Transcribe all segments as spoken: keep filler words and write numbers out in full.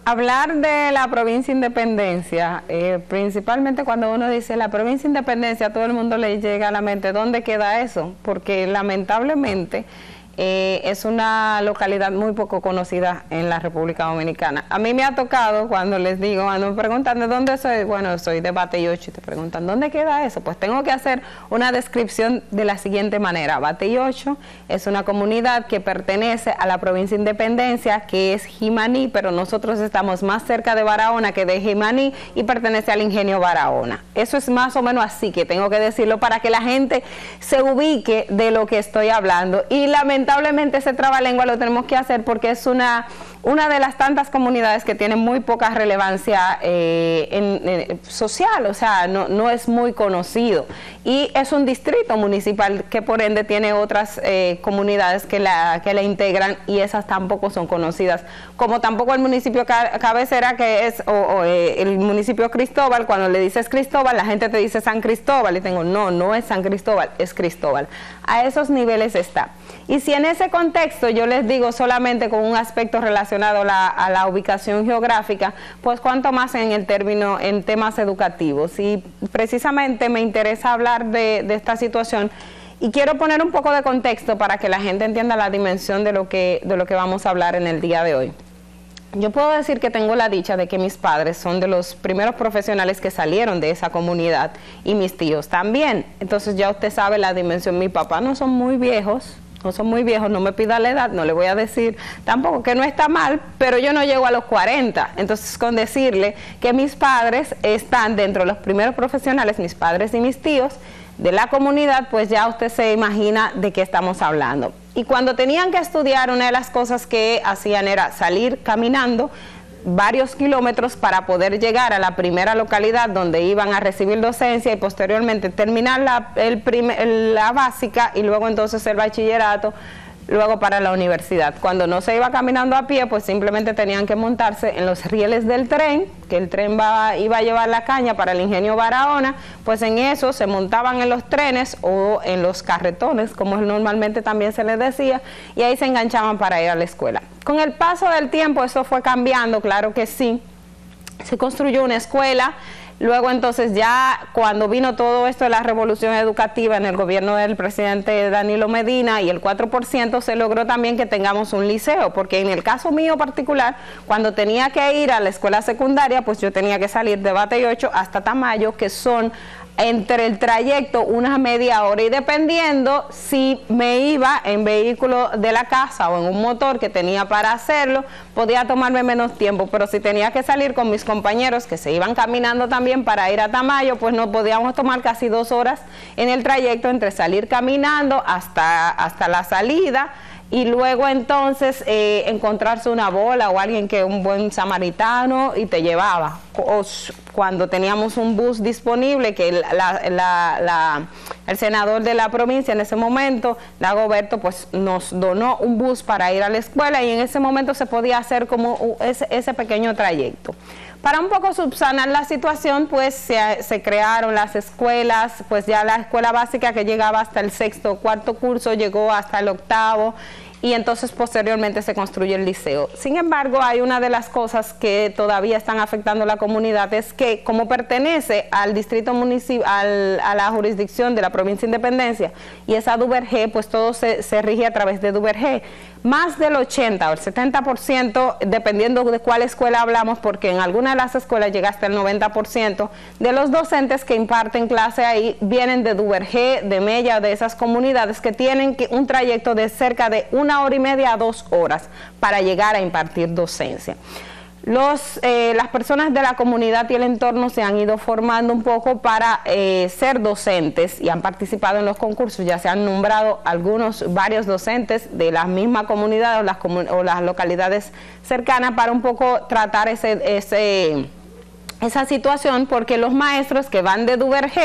hablar de la provincia Independencia, eh, principalmente cuando uno dice la provincia Independencia, a todo el mundo le llega a la mente, ¿dónde queda eso? Porque lamentablemente eh, es una localidad muy poco conocida en la República Dominicana. A mí me ha tocado, cuando les digo, cuando me preguntan de dónde soy, bueno, soy de Bateyocho, y te preguntan, ¿dónde queda eso? Pues tengo que hacer una descripción de la siguiente manera. Bateyocho es una comunidad que pertenece a la provincia Independencia, que es Jimaní, pero nosotros estamos más cerca de Barahona que de Jimaní y pertenece al ingenio Barahona. Eso es más o menos así que tengo que decirlo para que la gente se ubique de lo que estoy hablando. Y lamentablemente ese trabalengua lo tenemos que hacer porque es una, una de las tantas comunidades que tienen muy poca relevancia eh, en, en, social, o sea, no, no es muy conocido. Y es un distrito municipal que por ende tiene otras eh, comunidades que la, que la integran y esas tampoco son conocidas. Como tampoco el municipio cabecera, que es o, o, eh, el municipio Cristóbal. Cuando le dices Cristóbal, la gente te dice San Cristóbal y tengo, no, no es San Cristóbal, es Cristóbal. A esos niveles está. Y si en ese contexto yo les digo solamente con un aspecto relacionado a la, a la ubicación geográfica, pues cuanto más en el término, en temas educativos. Y precisamente me interesa hablar de, de esta situación y quiero poner un poco de contexto para que la gente entienda la dimensión de lo que, de lo que vamos a hablar en el día de hoy. Yo puedo decir que tengo la dicha de que mis padres son de los primeros profesionales que salieron de esa comunidad y mis tíos también. Entonces ya usted sabe la dimensión. Mi papá no son muy viejos, no son muy viejos, no me pida la edad, no le voy a decir tampoco que no está mal, pero yo no llego a los cuarenta. Entonces, con decirle que mis padres están dentro de los primeros profesionales, mis padres y mis tíos, de la comunidad, pues ya usted se imagina de qué estamos hablando. Y cuando tenían que estudiar, una de las cosas que hacían era salir caminando varios kilómetros para poder llegar a la primera localidad donde iban a recibir docencia y posteriormente terminar la, el primer, la básica y luego entonces el bachillerato, luego para la universidad. Cuando no se iba caminando a pie, pues simplemente tenían que montarse en los rieles del tren, que el tren va, iba a llevar la caña para el ingenio Barahona, pues en eso se montaban en los trenes o en los carretones, como normalmente también se les decía, y ahí se enganchaban para ir a la escuela. Con el paso del tiempo eso fue cambiando, claro que sí, se construyó una escuela. Luego entonces ya cuando vino todo esto de la revolución educativa en el gobierno del presidente Danilo Medina y el cuatro por ciento, se logró también que tengamos un liceo, porque en el caso mío particular, cuando tenía que ir a la escuela secundaria, pues yo tenía que salir de Bateyocho hasta Tamayo, que son entre el trayecto una media hora, y dependiendo si me iba en vehículo de la casa o en un motor que tenía para hacerlo, podía tomarme menos tiempo, pero si tenía que salir con mis compañeros que se iban caminando también para ir a Tamayo, pues nos podíamos tomar casi dos horas en el trayecto entre salir caminando hasta, hasta la salida, y luego entonces eh, encontrarse una bola o alguien que un buen samaritano y te llevaba. O cuando teníamos un bus disponible, que la, la, la, el senador de la provincia en ese momento, Dagoberto, pues nos donó un bus para ir a la escuela, y en ese momento se podía hacer como ese, ese pequeño trayecto. Para un poco subsanar la situación, pues se, se crearon las escuelas, pues ya la escuela básica que llegaba hasta el sexto o cuarto curso llegó hasta el octavo, y entonces posteriormente se construye el liceo. Sin embargo, hay una de las cosas que todavía están afectando a la comunidad, es que como pertenece al distrito municipal, a la jurisdicción de la provincia Independencia, y esa Duvergé, pues todo se, se rige a través de Duvergé. Más del ochenta o el setenta por ciento, dependiendo de cuál escuela hablamos, porque en alguna de las escuelas llega hasta el noventa por ciento de los docentes que imparten clase ahí vienen de Duvergé, de Mella, de esas comunidades que tienen que un trayecto de cerca de una hora y media a dos horas para llegar a impartir docencia. Los, eh, las personas de la comunidad y el entorno se han ido formando un poco para eh, ser docentes y han participado en los concursos. Ya se han nombrado algunos, varios docentes de la misma comunidad o las, comun o las localidades cercanas para un poco tratar ese, ese, esa situación, porque los maestros que van de Duvergé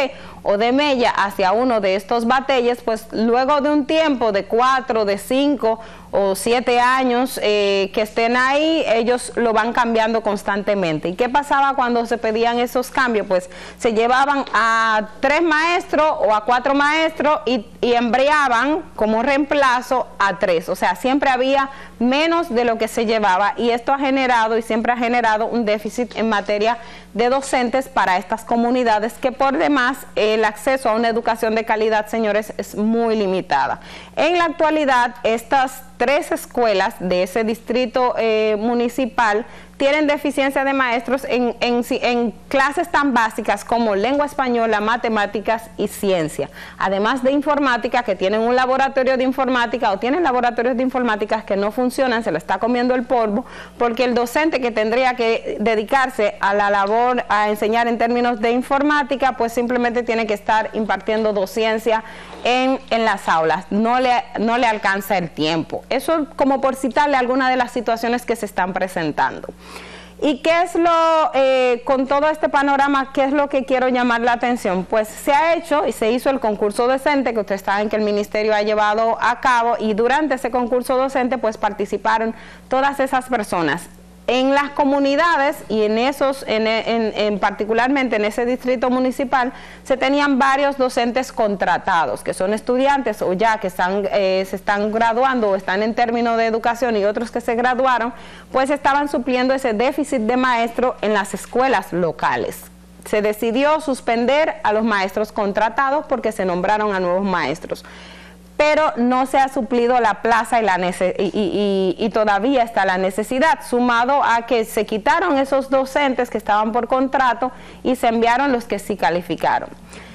o de Mella hacia uno de estos batalles, pues luego de un tiempo de cuatro, de cinco o siete años eh, que estén ahí, ellos lo van cambiando constantemente. ¿Y qué pasaba cuando se pedían esos cambios? Pues se llevaban a tres maestros o a cuatro maestros y, y embriaban como reemplazo a tres. O sea, siempre había menos de lo que se llevaba, y esto ha generado y siempre ha generado un déficit en materia de docentes para estas comunidades, que por demás el acceso a una educación de calidad, señores, es muy limitada. En la actualidad, estas tres escuelas de ese distrito eh, municipal tienen deficiencia de maestros en, en, en clases tan básicas como lengua española, matemáticas y ciencia. Además de informática, que tienen un laboratorio de informática o tienen laboratorios de informática que no funcionan, se lo está comiendo el polvo, porque el docente que tendría que dedicarse a la labor, a enseñar en términos de informática, pues simplemente tiene que estar impartiendo docencia en, en las aulas. No le, no le alcanza el tiempo. Eso como por citarle algunas de las situaciones que se están presentando. ¿Y qué es lo, eh, con todo este panorama, qué es lo que quiero llamar la atención? Pues se ha hecho y se hizo el concurso docente, que ustedes saben que el ministerio ha llevado a cabo, y durante ese concurso docente pues participaron todas esas personas. En las comunidades y en esos, en, en, en particularmente en ese distrito municipal, se tenían varios docentes contratados, que son estudiantes o ya que están, eh, se están graduando o están en término de educación, y otros que se graduaron, pues estaban supliendo ese déficit de maestro en las escuelas locales. Se decidió suspender a los maestros contratados porque se nombraron a nuevos maestros, pero no se ha suplido la plaza y, la nece y, y, y, y todavía está la necesidad, sumado a que se quitaron esos docentes que estaban por contrato y se enviaron los que sí calificaron.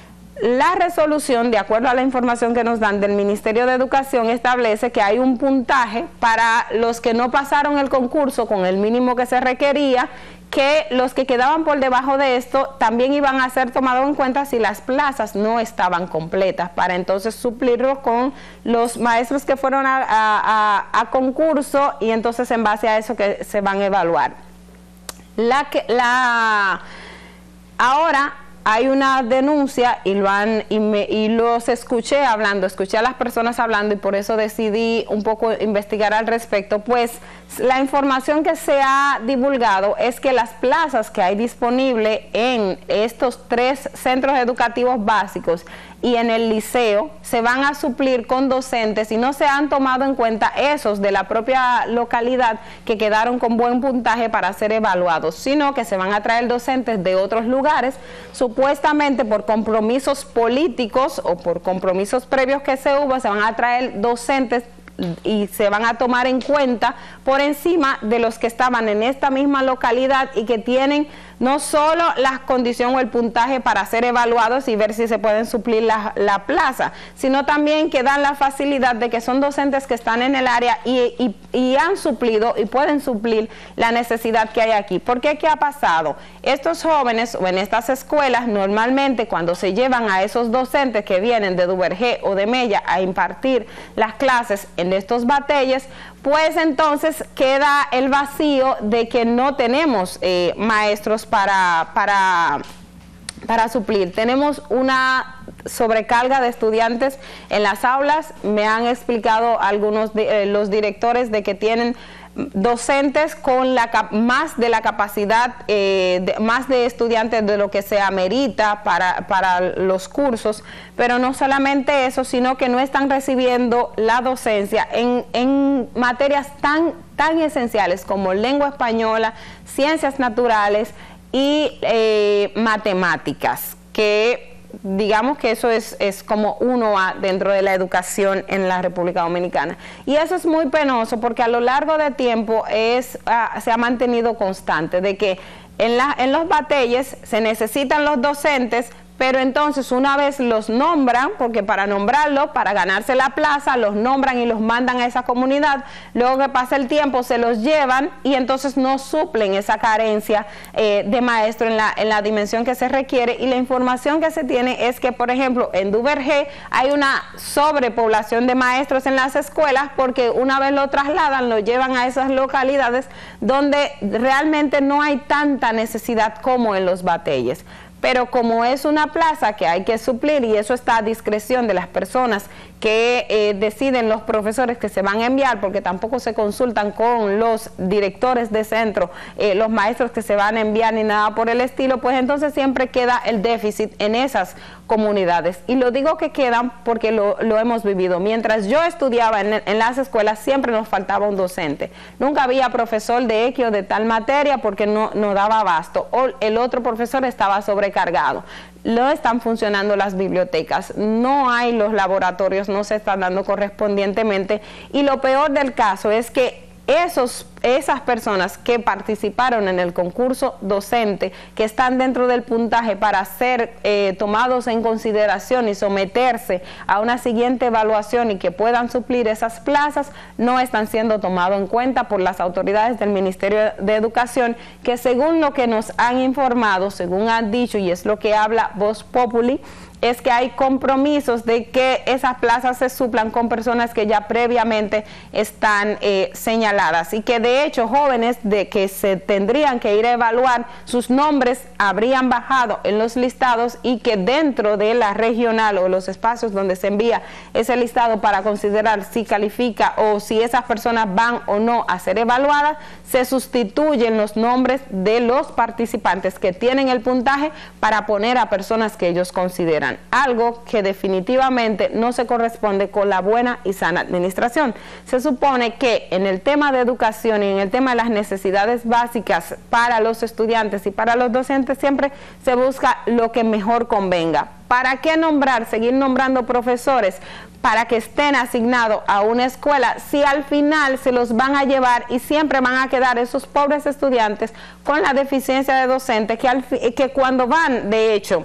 La resolución, de acuerdo a la información que nos dan del Ministerio de Educación, establece que hay un puntaje para los que no pasaron el concurso con el mínimo que se requería, que los que quedaban por debajo de esto también iban a ser tomados en cuenta si las plazas no estaban completas, para entonces suplirlo con los maestros que fueron a, a, a, a concurso, y entonces en base a eso que se van a evaluar. La que, la, ahora hay una denuncia y, lo han, y, me, y los escuché hablando, escuché a las personas hablando, y por eso decidí un poco investigar al respecto. Pues la información que se ha divulgado es que las plazas que hay disponibles en estos tres centros educativos básicos y en el liceo se van a suplir con docentes, y no se han tomado en cuenta esos de la propia localidad que quedaron con buen puntaje para ser evaluados, sino que se van a traer docentes de otros lugares, supuestamente por compromisos políticos o por compromisos previos que se hubo. Se van a traer docentes y se van a tomar en cuenta por encima de los que estaban en esta misma localidad y que tienen no solo la condición o el puntaje para ser evaluados y ver si se pueden suplir la, la plaza, sino también que dan la facilidad de que son docentes que están en el área y, y, y han suplido y pueden suplir la necesidad que hay aquí. ¿Por qué? ¿Qué ha pasado? Estos jóvenes o en estas escuelas, normalmente cuando se llevan a esos docentes que vienen de Duvergé o de Mella a impartir las clases en estos batalles, pues entonces queda el vacío de que no tenemos eh, maestros para, para, para suplir. Tenemos una sobrecarga de estudiantes en las aulas. Me han explicado algunos de eh, los directores de que tienen docentes con la más de la capacidad, eh, de, más de estudiantes de lo que se amerita para, para los cursos, pero no solamente eso, sino que no están recibiendo la docencia en, en materias tan, tan esenciales como lengua española, ciencias naturales y eh, matemáticas, que digamos que eso es, es como uno A dentro de la educación en la República Dominicana. Y eso es muy penoso porque a lo largo de tiempo es, uh, se ha mantenido constante de que en, la, en los batalles se necesitan los docentes, pero entonces una vez los nombran, porque para nombrarlo, para ganarse la plaza, los nombran y los mandan a esa comunidad, luego que pasa el tiempo se los llevan y entonces no suplen esa carencia eh, de maestro en la, en la dimensión que se requiere. Y la información que se tiene es que, por ejemplo, en Duvergé hay una sobrepoblación de maestros en las escuelas, porque una vez lo trasladan, lo llevan a esas localidades donde realmente no hay tanta necesidad como en los batalles. pero como es una plaza que hay que suplir y eso está a discreción de las personas que eh, deciden los profesores que se van a enviar, porque tampoco se consultan con los directores de centro, eh, los maestros que se van a enviar ni nada por el estilo, pues entonces siempre queda el déficit en esas comunidades. Y lo digo que quedan porque lo, lo hemos vivido. Mientras yo estudiaba en, en las escuelas siempre nos faltaba un docente. Nunca había profesor de X o de tal materia porque no, no daba abasto, o el otro profesor estaba sobrecargado. No están funcionando las bibliotecas, no hay los laboratorios, no se están dando correspondientemente, y lo peor del caso es que esos, esas personas que participaron en el concurso docente, que están dentro del puntaje para ser eh, tomados en consideración y someterse a una siguiente evaluación y que puedan suplir esas plazas, no están siendo tomados en cuenta por las autoridades del Ministerio de Educación, que según lo que nos han informado, según han dicho, y es lo que habla Voz Populi, es que hay compromisos de que esas plazas se suplan con personas que ya previamente están eh, señaladas, y que de hecho jóvenes de que se tendrían que ir a evaluar, sus nombres habrían bajado en los listados, y que dentro de la regional o los espacios donde se envía ese listado para considerar si califica o si esas personas van o no a ser evaluadas, se sustituyen los nombres de los participantes que tienen el puntaje para poner a personas que ellos consideran. Algo que definitivamente no se corresponde con la buena y sana administración. Se supone que en el tema de educación y en el tema de las necesidades básicas para los estudiantes y para los docentes siempre se busca lo que mejor convenga. ¿Para qué nombrar, seguir nombrando profesores para que estén asignados a una escuela si al final se los van a llevar y siempre van a quedar esos pobres estudiantes con la deficiencia de docentes que, al, que cuando van, de hecho,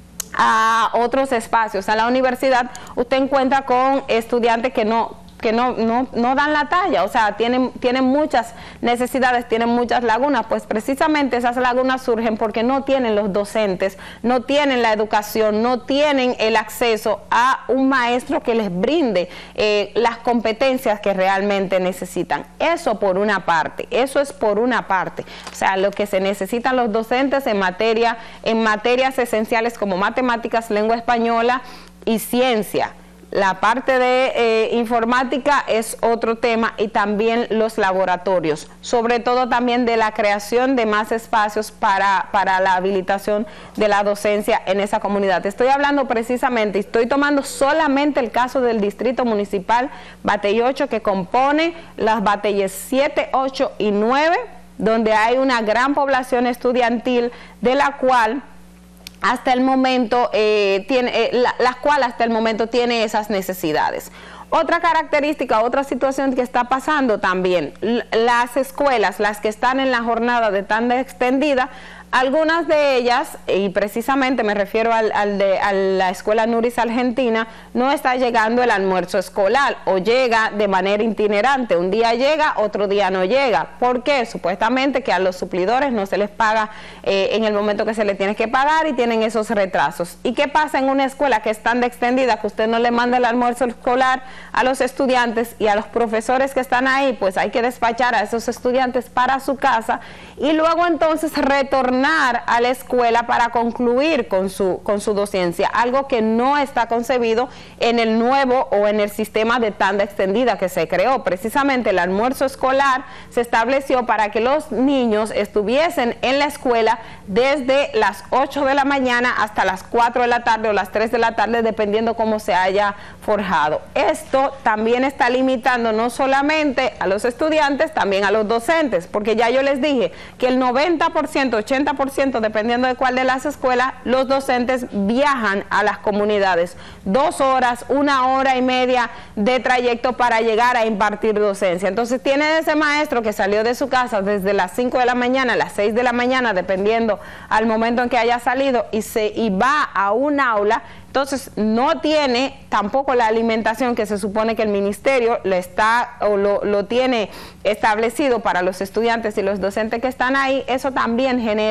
a otros espacios, a la universidad, usted encuentra con estudiantes que no que no, no, no dan la talla, o sea, tienen, tienen muchas necesidades, tienen muchas lagunas, pues precisamente esas lagunas surgen porque no tienen los docentes, no tienen la educación, no tienen el acceso a un maestro que les brinde eh, las competencias que realmente necesitan. Eso por una parte, eso es por una parte, o sea, lo que se necesitan los docentes en materia, en materias esenciales como matemáticas, lengua española y ciencia. La parte de eh, informática es otro tema, y también los laboratorios, sobre todo también de la creación de más espacios para, para la habilitación de la docencia en esa comunidad. Estoy hablando precisamente, estoy tomando solamente el caso del Distrito Municipal Batey ocho, que compone las Bateyes siete, ocho y nueve, donde hay una gran población estudiantil, de la cual hasta el momento eh, tiene, eh, la, la cual hasta el momento tiene esas necesidades. Otra característica, otra situación que está pasando también, las escuelas, las que están en la jornada de tanda extendida, algunas de ellas, y precisamente me refiero al, al de, a la escuela Nuris Argentina, no está llegando el almuerzo escolar, o llega de manera itinerante, un día llega, otro día no llega. ¿Por qué? Supuestamente que a los suplidores no se les paga eh, en el momento que se les tiene que pagar, y tienen esos retrasos. ¿Y qué pasa en una escuela que es tan extendida que usted no le manda el almuerzo escolar a los estudiantes y a los profesores que están ahí? Pues hay que despachar a esos estudiantes para su casa y luego entonces retornar a la escuela para concluir con su, con su docencia, algo que no está concebido en el nuevo o en el sistema de tanda extendida que se creó. Precisamente el almuerzo escolar se estableció para que los niños estuviesen en la escuela desde las ocho de la mañana hasta las cuatro de la tarde o las tres de la tarde, dependiendo cómo se haya forjado. Esto también está limitando no solamente a los estudiantes, también a los docentes, porque ya yo les dije que el noventa por ciento, ochenta por ciento, dependiendo de cuál de las escuelas, los docentes viajan a las comunidades. Dos horas, una hora y media de trayecto para llegar a impartir docencia. Entonces tiene ese maestro que salió de su casa desde las cinco de la mañana a las seis de la mañana, dependiendo al momento en que haya salido, y, se, y va a un aula. Entonces no tiene tampoco la alimentación que se supone que el ministerio le está o lo, lo tiene establecido para los estudiantes y los docentes que están ahí. Eso también genera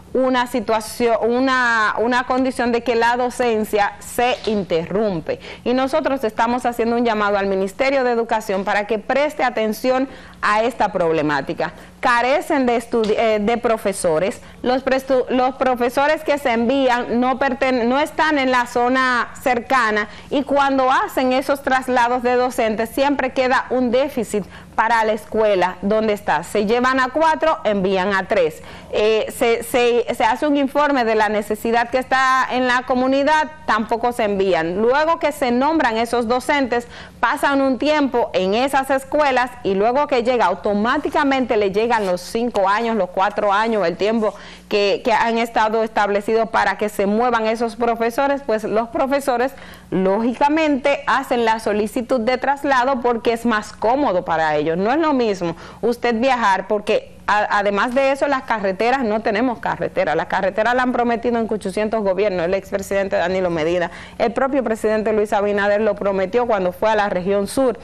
una situación, una, una condición de que la docencia se interrumpe. Y nosotros estamos haciendo un llamado al Ministerio de Educación para que preste atención a esta problemática. Carecen de, eh, de profesores, los, los profesores que se envían no, no están en la zona cercana, y cuando hacen esos traslados de docentes siempre queda un déficit para la escuela donde está. Se llevan a cuatro, envían a tres. Eh, se, se, se hace un informe de la necesidad que está en la comunidad, tampoco se envían. Luego que se nombran esos docentes, pasan un tiempo en esas escuelas, y luego que llega, automáticamente le llegan los cinco años, los cuatro años, el tiempo que, que han estado establecidos para que se muevan esos profesores. Pues los profesores lógicamente hacen la solicitud de traslado porque es más cómodo para ellos. No es lo mismo usted viajar, porque a, además de eso, las carreteras, no tenemos carreteras. Las carreteras la han prometido en ochocientos gobiernos, el expresidente Danilo Medina, el propio presidente Luis Abinader lo prometió cuando fue a la región sur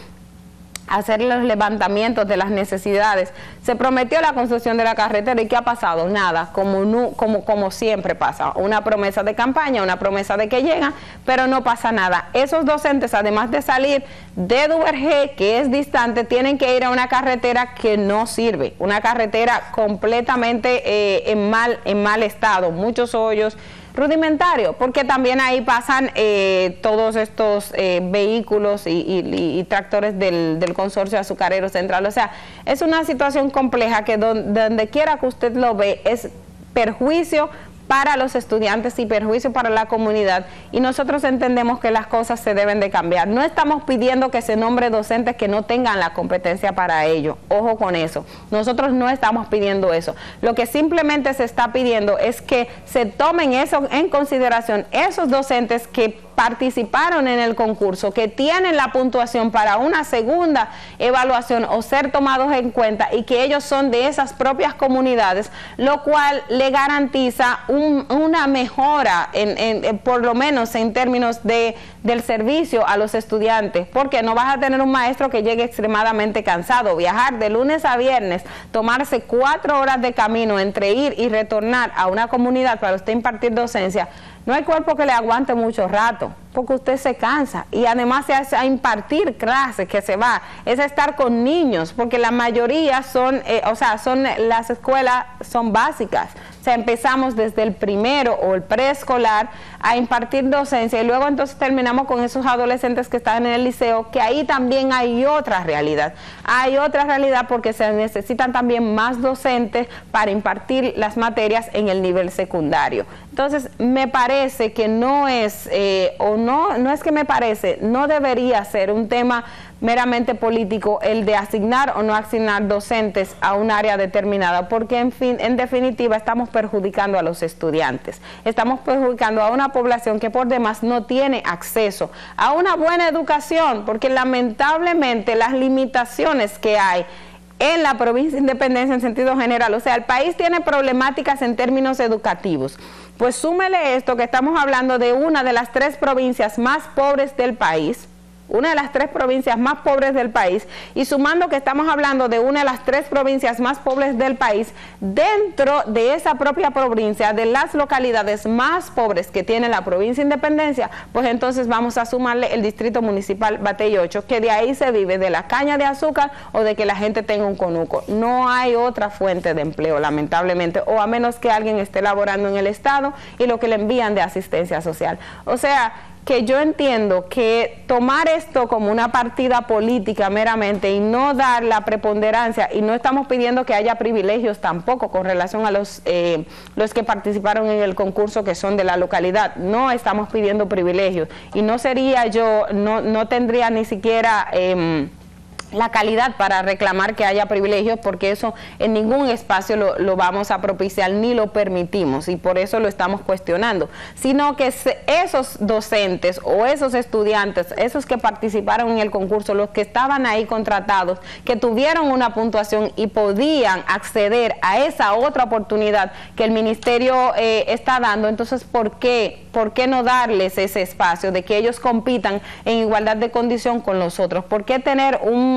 hacer los levantamientos de las necesidades. Se prometió la construcción de la carretera, ¿y qué ha pasado? Nada, como, no, como, como siempre pasa, una promesa de campaña, una promesa de que llegan, pero no pasa nada. Esos docentes, además de salir de Duvergé, que es distante, tienen que ir a una carretera que no sirve, una carretera completamente eh, en, mal, en mal estado, muchos hoyos, rudimentario, porque también ahí pasan eh, todos estos eh, vehículos y, y, y tractores del, del consorcio azucarero central. O sea, es una situación compleja que donde, donde quiera que usted lo ve es perjuicio para los estudiantes y perjuicio para la comunidad, y nosotros entendemos que las cosas se deben de cambiar. No estamos pidiendo que se nombre docentes que no tengan la competencia para ello, ojo con eso, nosotros no estamos pidiendo eso. Lo que simplemente se está pidiendo es que se tomen eso en consideración, esos docentes que participaron en el concurso, que tienen la puntuación para una segunda evaluación o ser tomados en cuenta, y que ellos son de esas propias comunidades, lo cual le garantiza un, una mejora, en, en, en, por lo menos en términos de, del servicio a los estudiantes, porque no vas a tener un maestro que llegue extremadamente cansado, viajar de lunes a viernes, tomarse cuatro horas de camino entre ir y retornar a una comunidad para usted impartir docencia. No hay cuerpo que le aguante mucho rato, porque usted se cansa, y además se hace a impartir clases, que se va, es a estar con niños, porque la mayoría son, eh, o sea, son las escuelas son básicas. O sea, empezamos desde el primero o el preescolar a impartir docencia, y luego entonces terminamos con esos adolescentes que están en el liceo, que ahí también hay otra realidad. Hay otra realidad porque se necesitan también más docentes para impartir las materias en el nivel secundario. Entonces, me parece que no es, eh, o no, no es que me parece, no debería ser un tema meramente político el de asignar o no asignar docentes a un área determinada, porque en fin, en definitiva estamos perjudicando a los estudiantes, estamos perjudicando a una población que por demás no tiene acceso a una buena educación, porque lamentablemente las limitaciones que hay en la provincia de Independencia en sentido general, o sea, el país tiene problemáticas en términos educativos. Pues súmele esto, que estamos hablando de una de las tres provincias más pobres del país, una de las tres provincias más pobres del país, y sumando que estamos hablando de una de las tres provincias más pobres del país, dentro de esa propia provincia, de las localidades más pobres que tiene la provincia de Independencia, pues entonces vamos a sumarle el distrito municipal Batey ocho, que de ahí se vive, de la caña de azúcar o de que la gente tenga un conuco. No hay otra fuente de empleo, lamentablemente, o a menos que alguien esté laborando en el Estado y lo que le envían de asistencia social. O sea, que yo entiendo que tomar esto como una partida política meramente y no dar la preponderancia, y no estamos pidiendo que haya privilegios tampoco con relación a los, eh, los que participaron en el concurso que son de la localidad, no estamos pidiendo privilegios, y no sería yo, no, no tendría ni siquiera Eh, la calidad para reclamar que haya privilegios, porque eso en ningún espacio lo, lo vamos a propiciar ni lo permitimos, y por eso lo estamos cuestionando, sino que esos docentes o esos estudiantes, esos que participaron en el concurso, los que estaban ahí contratados, que tuvieron una puntuación y podían acceder a esa otra oportunidad que el ministerio eh, está dando, entonces ¿por qué? ¿Por qué no darles ese espacio de que ellos compitan en igualdad de condición con los otros? ¿Por qué tener un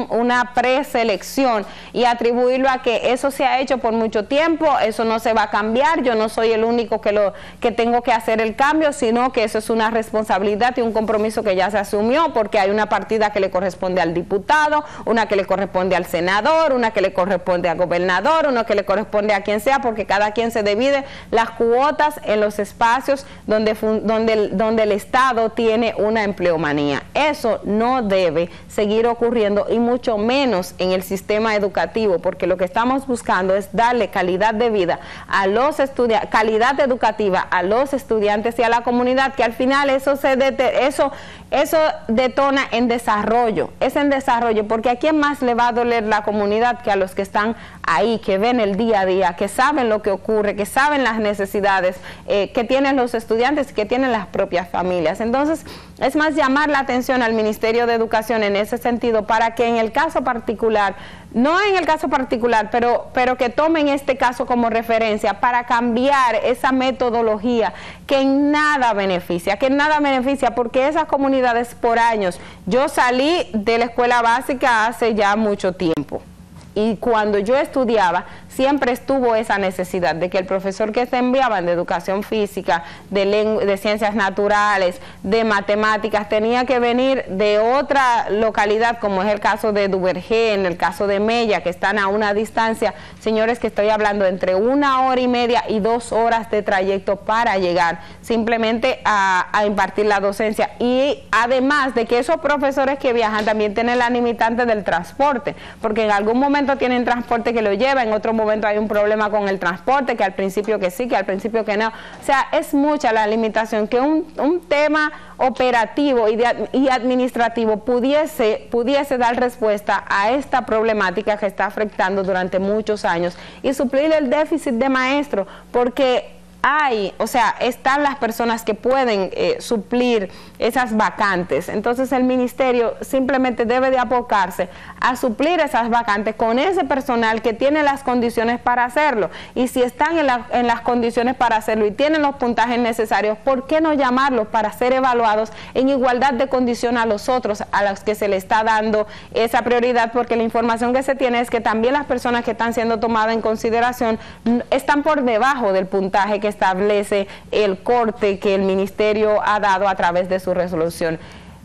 un, una preselección y atribuirlo a que eso se ha hecho por mucho tiempo, eso no se va a cambiar, yo no soy el único que, lo, que tengo que hacer el cambio, sino que eso es una responsabilidad y un compromiso que ya se asumió, porque hay una partida que le corresponde al diputado, una que le corresponde al senador, una que le corresponde al gobernador, una que le corresponde a quien sea, porque cada quien se divide las cuotas en los espacios donde, donde, donde el Estado tiene una empleomanía. Eso no debe seguir ocurriendo, y mucho menos en el sistema educativo, porque lo que estamos buscando es darle calidad de vida a los estudiantes, calidad educativa a los estudiantes y a la comunidad, que al final eso se dete, eso eso detona en desarrollo, es en desarrollo, porque a quién más le va a doler la comunidad que a los que están ahí, que ven el día a día, que saben lo que ocurre, que saben las necesidades eh, que tienen los estudiantes y que tienen las propias familias. Entonces, es más llamar la atención al Ministerio de Educación en ese sentido, para que en el caso particular, no en el caso particular, pero, pero que tomen este caso como referencia para cambiar esa metodología que en nada beneficia, que en nada beneficia, porque esas comunidades por años, yo salí de la escuela básica hace ya mucho tiempo, y cuando yo estudiaba siempre estuvo esa necesidad de que el profesor que se enviaban de educación física, de, de ciencias naturales, de matemáticas, tenía que venir de otra localidad, como es el caso de Duvergé, en el caso de Mella, que están a una distancia, señores, que estoy hablando entre una hora y media y dos horas de trayecto para llegar simplemente a, a impartir la docencia. Y además de que esos profesores que viajan también tienen la limitante del transporte, porque en algún momento tienen transporte que lo lleva, en otro momento momento hay un problema con el transporte, que al principio que sí, que al principio que no. O sea, es mucha la limitación, que un, un tema operativo y, de, y administrativo pudiese, pudiese dar respuesta a esta problemática que está afectando durante muchos años y suplir el déficit de maestros, porque hay, o sea, están las personas que pueden eh, suplir esas vacantes. Entonces el ministerio simplemente debe de abocarse a suplir esas vacantes con ese personal que tiene las condiciones para hacerlo. Y si están en, la, en las condiciones para hacerlo y tienen los puntajes necesarios, ¿por qué no llamarlos para ser evaluados en igualdad de condición a los otros, a los que se le está dando esa prioridad? Porque la información que se tiene es que también las personas que están siendo tomadas en consideración están por debajo del puntaje que establece el corte que el ministerio ha dado a través de su resolución.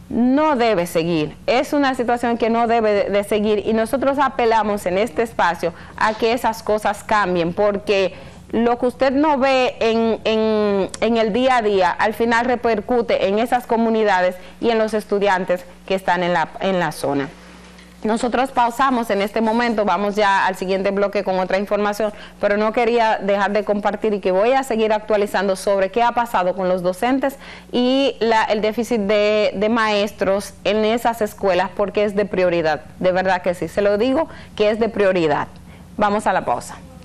No debe seguir, es una situación que no debe de, de seguir, y nosotros apelamos en este espacio a que esas cosas cambien, porque lo que usted no ve en, en, en el día a día, al final repercute en esas comunidades y en los estudiantes que están en la, en la zona. Nosotros pausamos en este momento, vamos ya al siguiente bloque con otra información, pero no quería dejar de compartir y que voy a seguir actualizando sobre qué ha pasado con los docentes y la, el déficit de, de maestros en esas escuelas, porque es de prioridad, de verdad que sí, se lo digo que es de prioridad. Vamos a la pausa.